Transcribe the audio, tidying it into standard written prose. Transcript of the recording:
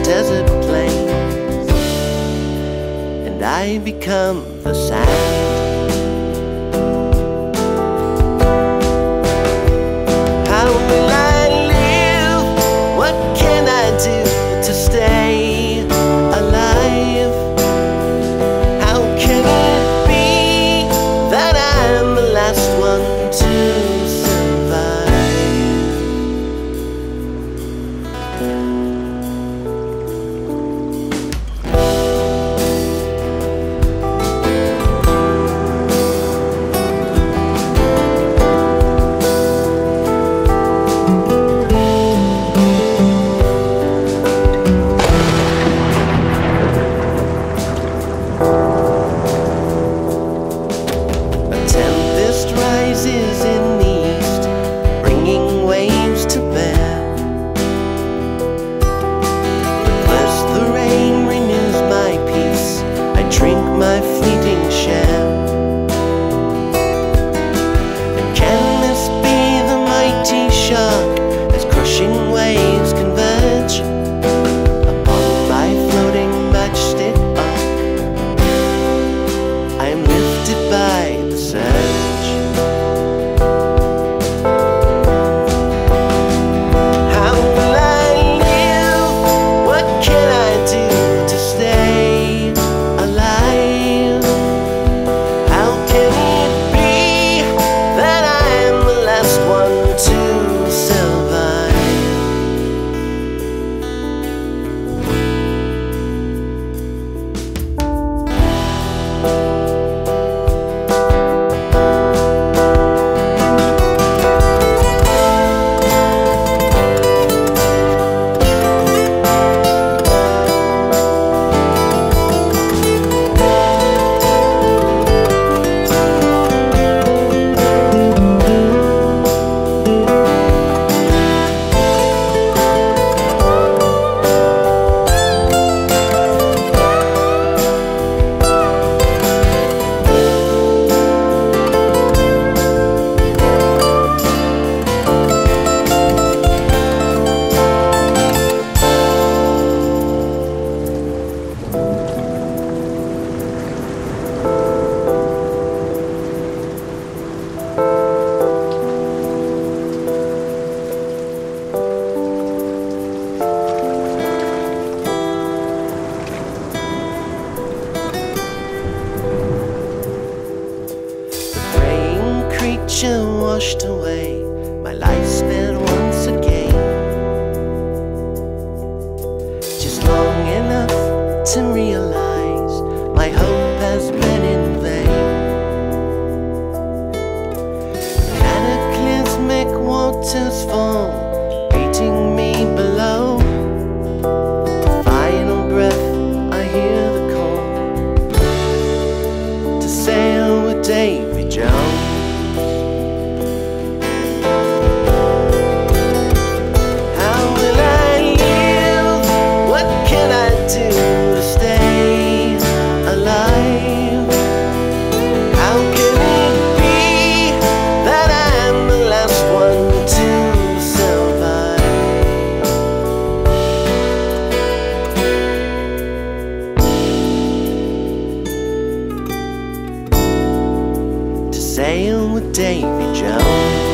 desert plains, and I become the sand. How will I live? What can I do to stay alive? How can it be that I'm the last one to rises in the east, bringing waves to bear. But first the rain renews my peace, I drink my fleeting share. And can this be the mighty shark as crushing waves converge upon my floating matchstick arc? I am lifted by the surge. Washed away, my life spent once again, just long enough to realize my hope has been in vain. Cataclysmic waters fall, beating me below. The final breath, I hear the call to sail with Davy Jones. Sail with Davy Jones.